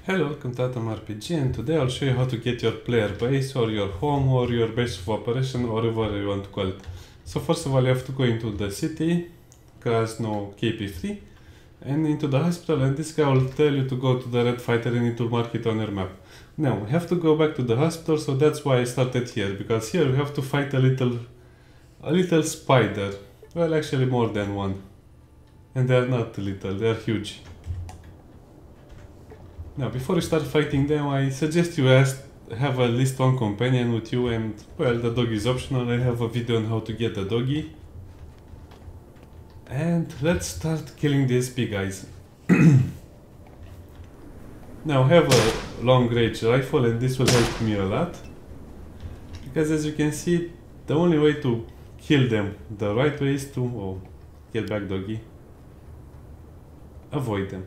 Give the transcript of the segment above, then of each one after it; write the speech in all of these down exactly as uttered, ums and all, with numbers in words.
Hello, welcome to Atom R P G, and today I'll show you how to get your player base or your home or your base of operation or whatever you want to call it. So first of all, you have to go into the city, Krasno K P three, and into the hospital, and this guy will tell you to go to the red fighter and it will mark it on your map. Now, we have to go back to the hospital, so that's why I started here, because here we have to fight a little, a little spider. Well, actually more than one. And they're not little, they're huge. Now, before you start fighting them, I suggest you ask, have at least one companion with you, and, well, the dog is optional. I have a video on how to get the doggy. And let's start killing these big guys. Now, I have a long range rifle, and this will help me a lot. Because as you can see, the only way to kill them the right way is to... Oh, get back, doggy. Avoid them.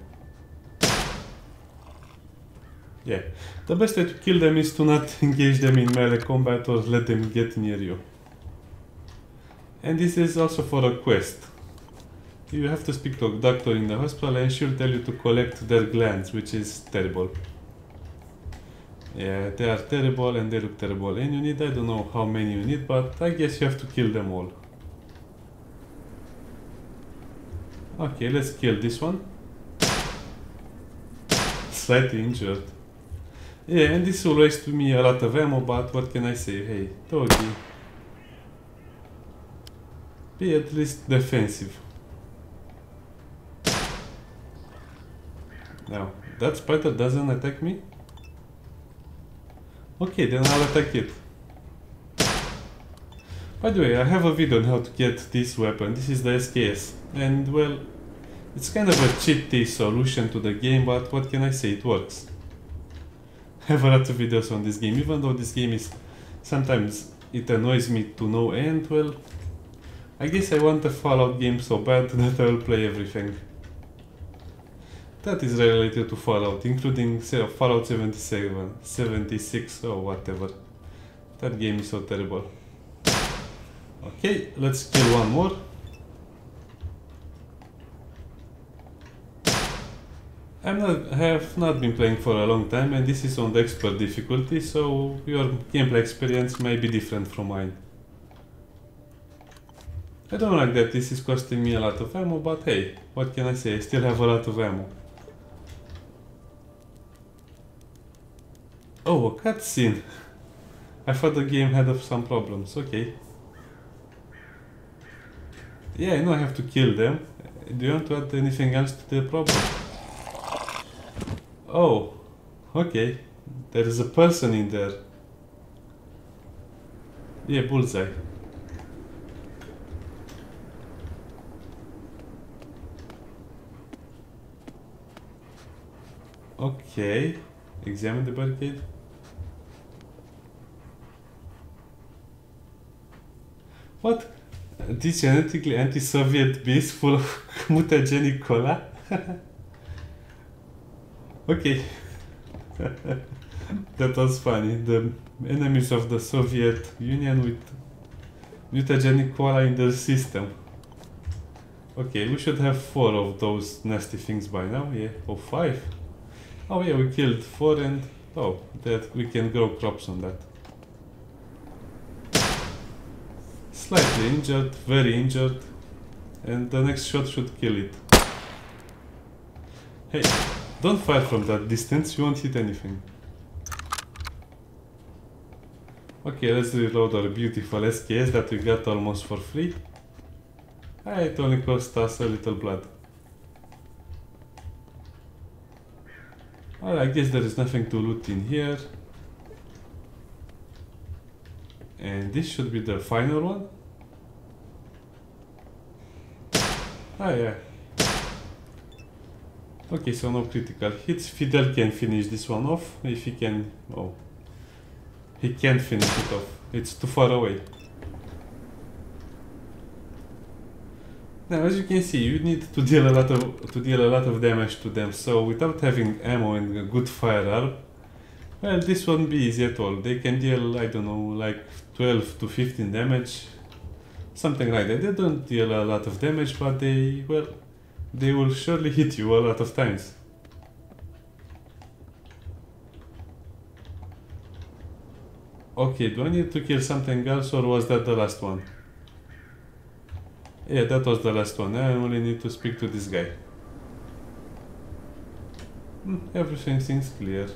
Yeah, the best way to kill them is to not engage them in melee combat or let them get near you. And this is also for a quest. You have to speak to a doctor in the hospital and she'll tell you to collect their glands, which is terrible. Yeah, they are terrible and they look terrible. And you need, I don't know how many you need, but I guess you have to kill them all. Okay, let's kill this one. Slightly injured. Yeah, and this will waste me a lot of ammo, but what can I say? Hey, doggy. Be at least defensive. Now, that spider doesn't attack me? Okay, then I'll attack it. By the way, I have a video on how to get this weapon. This is the S K S. And, well, it's kind of a cheaty solution to the game, but what can I say? It works. I have a lot of videos on this game, even though this game is... Sometimes it annoys me to no end. Well, I guess I want a Fallout game so bad that I will play everything. That is related to Fallout, including Fallout seventy-seven, seventy-six or whatever. That game is so terrible. Okay, let's kill one more. I'm not, I have not been playing for a long time, and this is on the expert difficulty, so your gameplay experience may be different from mine. I don't like that this is costing me a lot of ammo, but hey, what can I say, I still have a lot of ammo. Oh, a cutscene! I thought the game had some problems, okay. Yeah, I know I have to kill them. Do you want to add anything else to the problem? Oh, okay. There is a person in there. Yeah, bullseye. Okay. Examine the barricade. What? This genetically anti-Soviet beast full of mutagenic cola? Okay. That was funny. The enemies of the Soviet Union with mutagenic cola in their system. Okay, we should have four of those nasty things by now. Yeah, or five. Oh yeah, we killed four, and oh, that we can grow crops on that. Slightly injured, very injured, and the next shot should kill it. Hey, don't fire from that distance, you won't hit anything. Okay, let's reload our beautiful S K S that we got almost for free. Ah, it only cost us a little blood. Well, I guess there is nothing to loot in here. And this should be the final one. Ah, yeah. Okay, so no critical hits. Fidel can finish this one off, if he can... Oh. He can't finish it off. It's too far away. Now, as you can see, you need to deal a lot of to deal a lot of damage to them. So, without having ammo and a good firearm, well, this won't be easy at all. They can deal, I don't know, like twelve to fifteen damage, something like that. They don't deal a lot of damage, but they, well, they will surely hit you a lot of times. Okay, do I need to kill something else or was that the last one? Yeah, that was the last one. I only need to speak to this guy. Hmm, everything seems clear.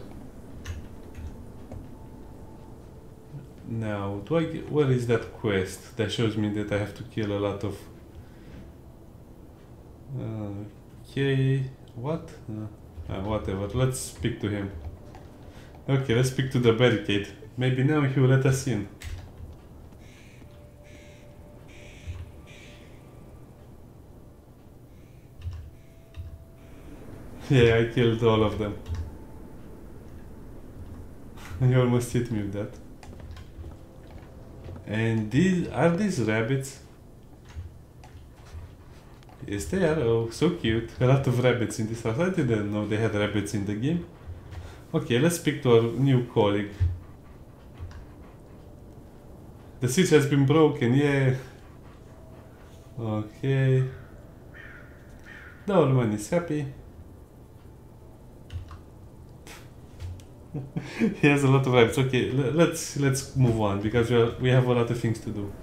Now, do I get, where is that quest that shows me that I have to kill a lot of... Uh, okay, what? Uh, uh, whatever, let's speak to him. Okay, let's speak to the barricade. Maybe now he will let us in. Yeah, I killed all of them. You almost hit me with that. And these are these rabbits? Yes, they are. Oh, so cute. A lot of rabbits in this house. I didn't know they had rabbits in the game. Okay, let's speak to our new colleague. The switch has been broken, yeah. Okay. The old man is happy. He has a lot of vibes. Okay, let's let's move on because we, are, we have a lot of things to do.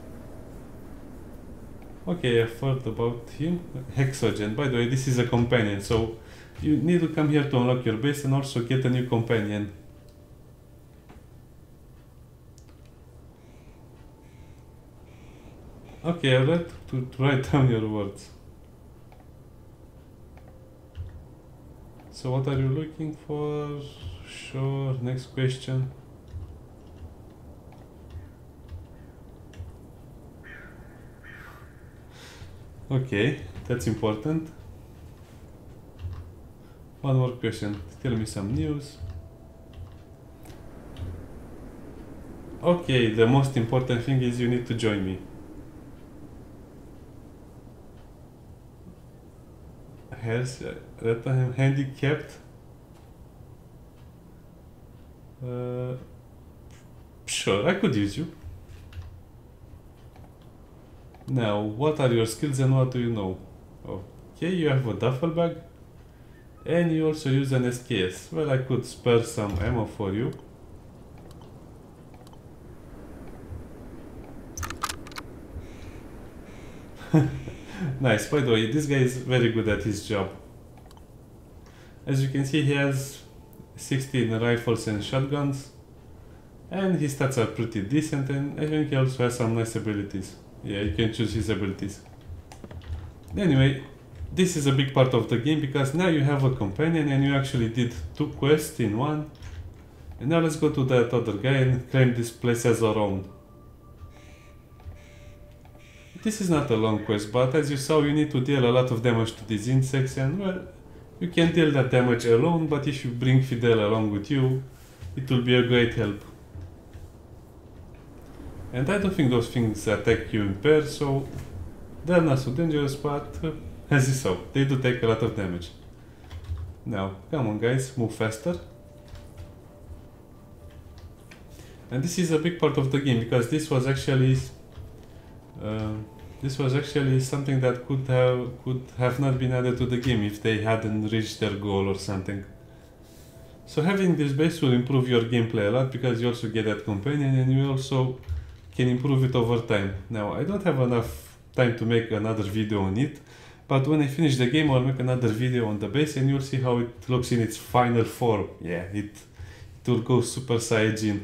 Okay, I've heard about him. Hexogen. By the way, this is a companion, so you need to come here to unlock your base and also get a new companion. Okay, I'll write to, to write down your words. So what are you looking for? Sure, next question. Okay, that's important. One more question. Tell me some news. Okay, the most important thing is you need to join me. Here's that I am handicapped. Uh, sure, I could use you. Now, what are your skills and what do you know? Okay, you have a duffel bag. And you also use an S K S. Well, I could spare some ammo for you. Nice, by the way, this guy is very good at his job. As you can see, he has sixteen rifles and shotguns. And his stats are pretty decent, and I think he also has some nice abilities. Yeah, you can choose his abilities. Anyway, this is a big part of the game because now you have a companion and you actually did two quests in one. And now let's go to that other guy and claim this place as our own. This is not a long quest, but as you saw, you need to deal a lot of damage to these insects, and well, you can deal that damage alone, but if you bring Fidel along with you, it will be a great help. And I don't think those things attack you in pairs, so they're not so dangerous, but uh, as you saw, they do take a lot of damage. Now, come on guys, move faster. And this is a big part of the game, because this was actually uh, this was actually something that could have could have not been added to the game if they hadn't reached their goal or something. So having this base will improve your gameplay a lot, because you also get that companion and you also can improve it over time. Now, I don't have enough time to make another video on it, but when I finish the game I'll make another video on the base and you'll see how it looks in its final form. Yeah, it, it will go Super Saiyajin.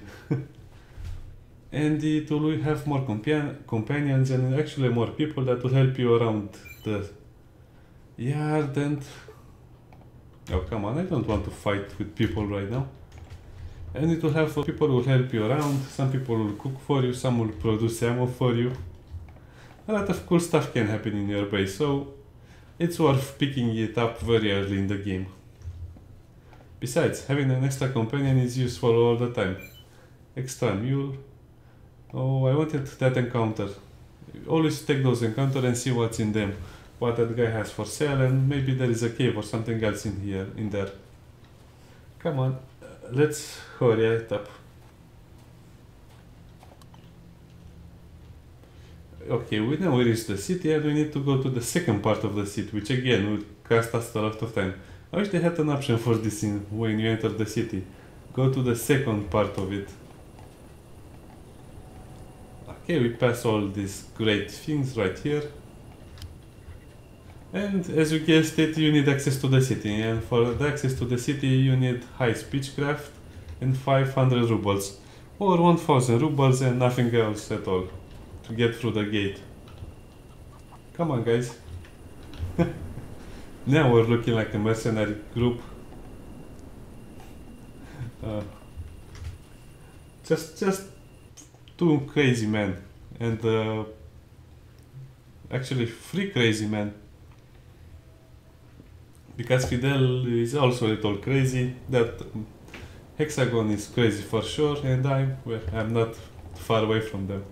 And it will have more compa companions and actually more people that will help you around the yard. And oh, come on, I don't want to fight with people right now. And it will have people who will help you around. Some people will cook for you, some will produce ammo for you. A lot of cool stuff can happen in your base, so it's worth picking it up very early in the game. Besides, having an extra companion is useful all the time. Extra mule. Oh, I wanted that encounter. Always take those encounters and see what's in them. What that guy has for sale, and maybe there is a cave or something else in here, in there. Come on, let's hurry it up. Okay, we now reached the city and we need to go to the second part of the city, which again would cost us a lot of time. I wish they had an option for this in when you enter the city. Go to the second part of it. Okay, we pass all these great things right here. And as you guessed it, you need access to the city. And for the access to the city, you need high speechcraft and five hundred rubles. Or one thousand rubles and nothing else at all to get through the gate. Come on, guys. Now we're looking like a mercenary group. Uh, just, just two crazy men. And uh, actually three crazy men. Because Fidel is also a little crazy. That Hexagon is crazy for sure, and I'm, well, I'm not far away from them.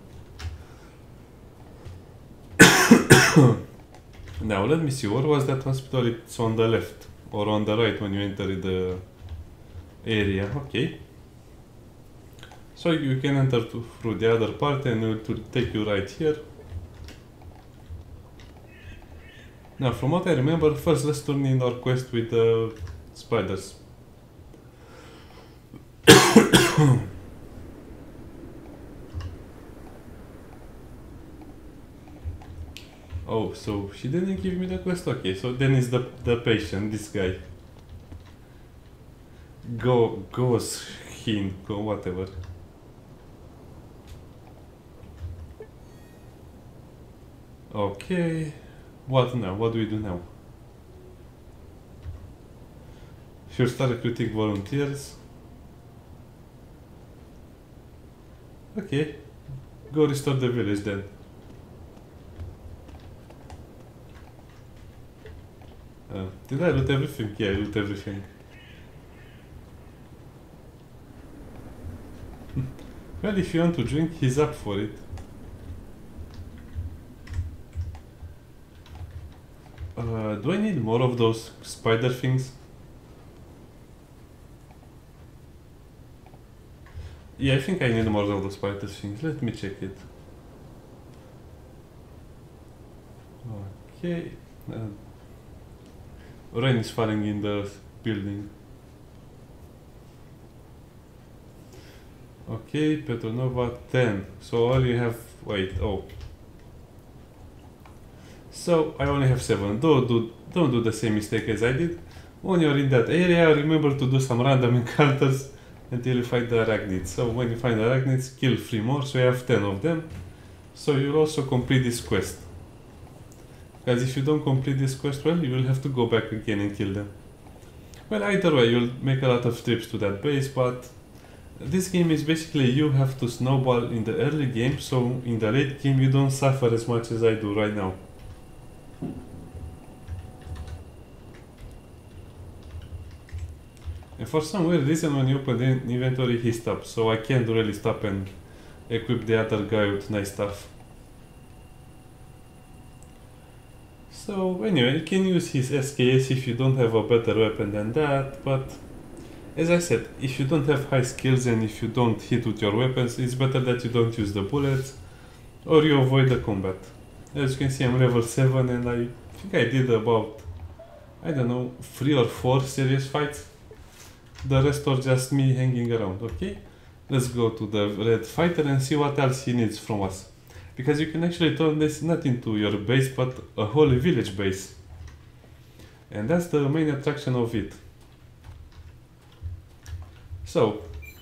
Now let me see, where was that hospital? It's on the left or on the right when you enter the area. Okay. So you can enter to, through the other part and it will take you right here. Now from what I remember, first let's turn in our quest with the spiders. Oh, so she didn't give me the quest? Okay, so then it's the, the patient, this guy. Go, goes, hin, go, whatever. Okay, what now? What do we do now? Should start recruiting volunteers. Okay, go restore the village then. Uh, did I loot everything? Yeah, I loot everything. Well, if you want to drink, he's up for it. Uh, do I need more of those spider things? Yeah, I think I need more of those spider things. Let me check it. Okay. Uh, rain is falling in the building. Okay, Petronova ten. So all you have, wait, oh. So I only have seven. Don't do, don't do the same mistake as I did. When you're in that area, remember to do some random encounters until you find the arachnids. So when you find the arachnids, kill three more, so you have ten of them. So you'll also complete this quest. Because if you don't complete this quest, well, you will have to go back again and kill them. Well, either way, you'll make a lot of trips to that base, but this game is basically you have to snowball in the early game, so in the late game you don't suffer as much as I do right now. And for some weird reason when you open the inventory he stops, so I can't really stop and equip the other guy with nice stuff. So anyway, you can use his S K S if you don't have a better weapon than that, but as I said, if you don't have high skills and if you don't hit with your weapons, it's better that you don't use the bullets or you avoid the combat. As you can see, I'm level seven and I think I did about, I don't know, three or four serious fights. The rest are just me hanging around, okay? Let's go to the red fighter and see what else he needs from us. Because you can actually turn this not into your base, but a whole village base. And that's the main attraction of it. So,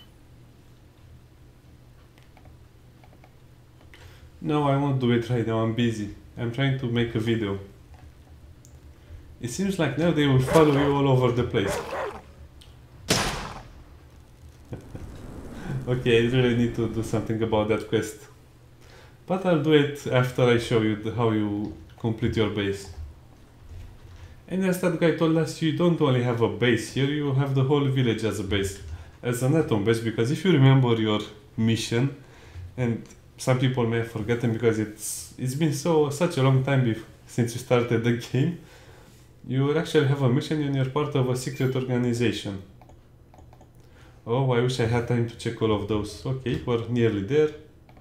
no, I won't do it right now, I'm busy. I'm trying to make a video. It seems like now they will follow you all over the place. Okay, I really need to do something about that quest. But I'll do it after I show you the, how you complete your base. And as that guy told us, you don't only have a base here, you have the whole village as a base. As an atom base, because if you remember your mission, and some people may have forgotten because it's it's been so such a long time since you started the game, you will actually have a mission and you're part of a secret organization. Oh, I wish I had time to check all of those. Okay, we're nearly there.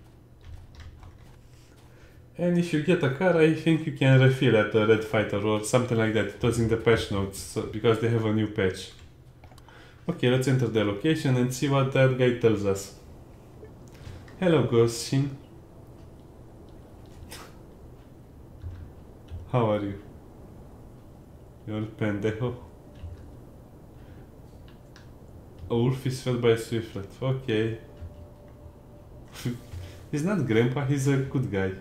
And if you get a car, I think you can refill at the Red Fighter or something like that. It was in the patch notes, so, because they have a new patch. Okay, let's enter the location and see what that guy tells us. Hello, Goshin. How are you? You're pendejo. A wolf is fed by a swiftlet. Okay. He's not grandpa, he's a good guy.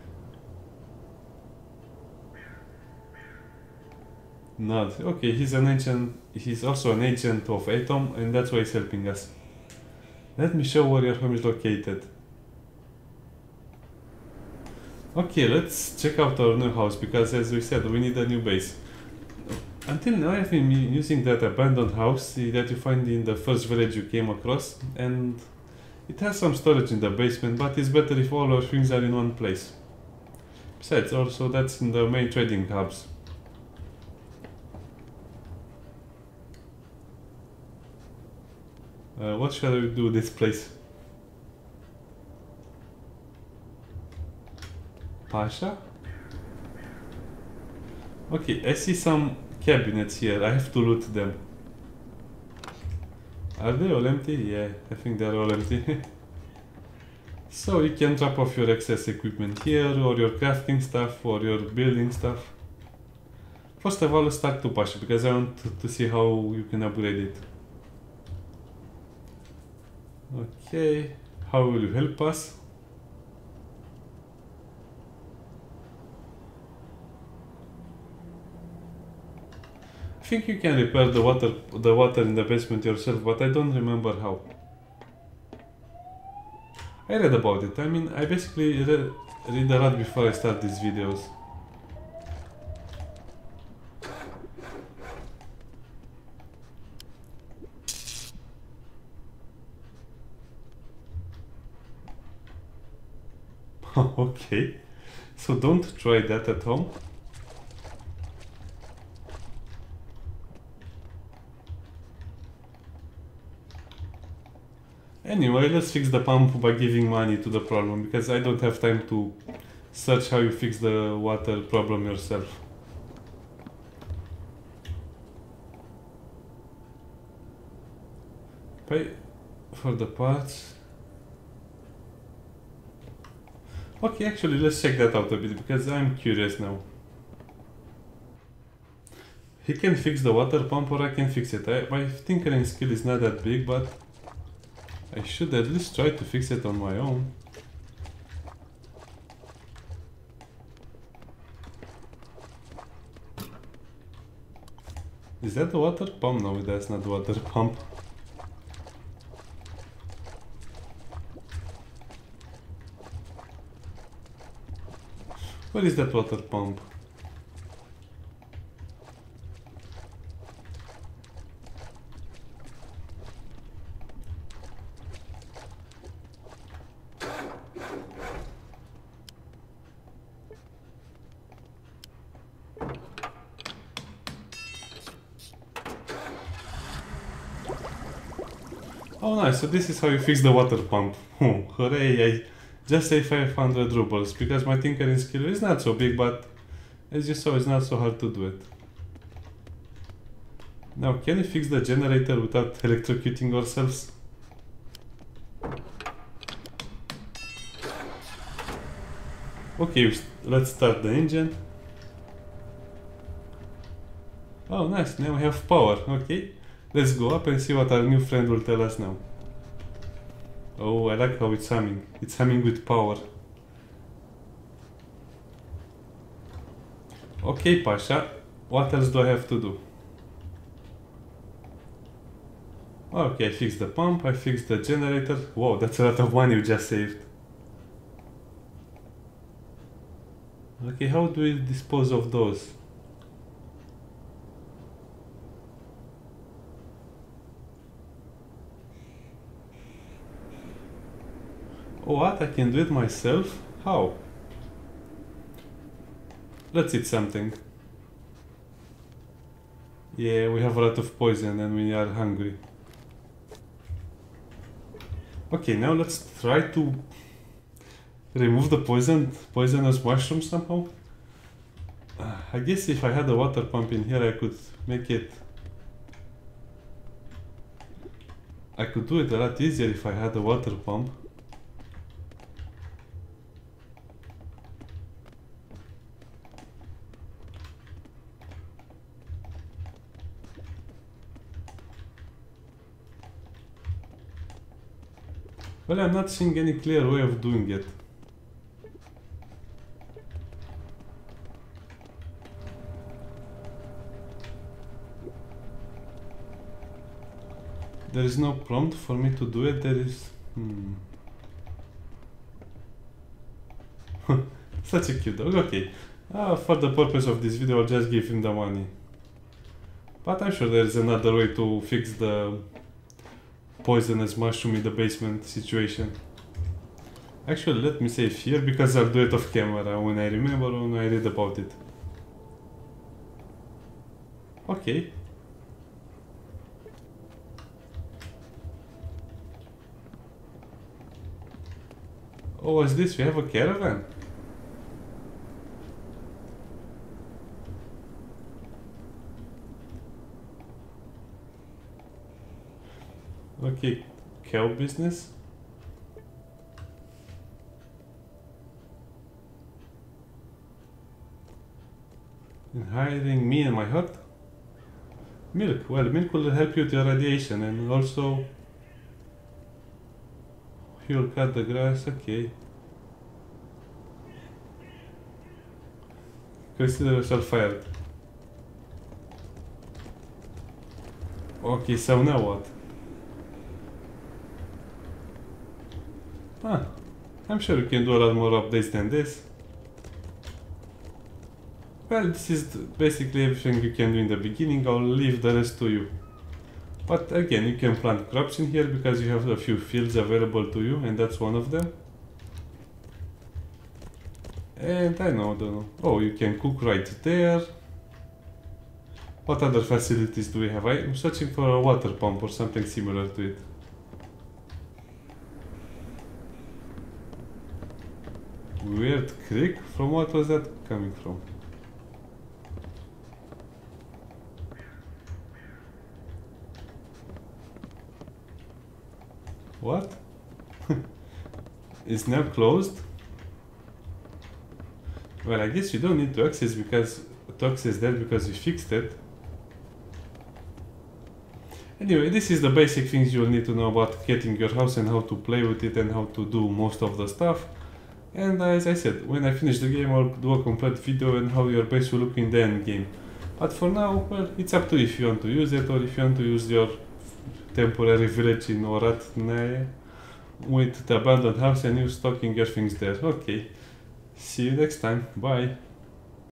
Not. Okay, he's an agent. He's also an agent of Atom, and that's why he's helping us. Let me show where your home is located. Okay, let's check out our new house, because as we said, we need a new base. Until now I've been using that abandoned house that you find in the first village you came across, and it has some storage in the basement, but it's better if all our things are in one place. Besides, also that's in the main trading hubs. Uh, what shall we do with this place? Pasha? Okay, I see some cabinets here. I have to loot them. Are they all empty? Yeah, I think they're all empty. So you can drop off your excess equipment here, or your crafting stuff, or your building stuff. First of all, let's start to Pasha, because I want to, to see how you can upgrade it. Okay, how will you help us? I think you can repair the water the water in the basement yourself, but I don't remember how. I read about it. I mean, I basically read, read a lot before I start these videos. Okay, so don't try that at home. Anyway, let's fix the pump by giving money to the problem, because I don't have time to search how you fix the water problem yourself. Pay for the parts. Okay, actually, let's check that out a bit, because I'm curious now. He can fix the water pump, or I can fix it. I, my tinkering skill is not that big, but I should at least try to fix it on my own. Is that the water pump? No, that's not the water pump. Where is that water pump? Oh nice, so this is how you fix the water pump. Hmm, hooray, I just saved five hundred rubles, because my tinkering skill is not so big, but as you saw, it's not so hard to do it. Now, can we fix the generator without electrocuting ourselves? Okay, let's start the engine. Oh nice, now we have power, okay. Let's go up and see what our new friend will tell us now. Oh, I like how it's humming. It's humming with power. Okay, Pasha, what else do I have to do? Okay, I fixed the pump, I fixed the generator. Whoa, that's a lot of money you just saved. Okay, how do we dispose of those? Oh, what? I can do it myself? How? Let's eat something. Yeah, we have a lot of poison and we are hungry. Okay, now let's try to remove the poison, poisonous mushroom somehow. Uh, I guess if I had a water pump in here, I could make it... I could do it a lot easier if I had a water pump. Well, I'm not seeing any clear way of doing it. There is no prompt for me to do it, there is... Hmm. Such a cute dog, okay. Uh, for the purpose of this video, I'll just give him the money. But I'm sure there's another way to fix the poisonous mushroom in the basement situation. Actually, let me save here, because I'll do it off camera when I remember, when I read about it. Okay. Oh, what's this? We have a caravan? Okay, cow business. And hiring me and my hut? Milk. Well, milk will help you with your radiation, and also he will cut the grass. Okay. Consider yourself fired. Okay, so now what? Ah, I'm sure you can do a lot more updates than this. Well, this is basically everything you can do in the beginning. I'll leave the rest to you. But again, you can plant crops in here because you have a few fields available to you, and that's one of them. And I know, don't know. Oh, you can cook right there. What other facilities do we have? I'm searching for a water pump or something similar to it. Weird creek? From what was that coming from? What? It's now closed? Well, I guess you don't need to access because to access that because we fixed it. Anyway, this is the basic things you'll need to know about getting your house and how to play with it and how to do most of the stuff. And as I said, when I finish the game, I'll do a complete video on how your base will look in the end game. But for now, well, it's up to you if you want to use it or if you want to use your temporary village in Oratnae with the abandoned house and you stocking your things there. Okay, see you next time. Bye.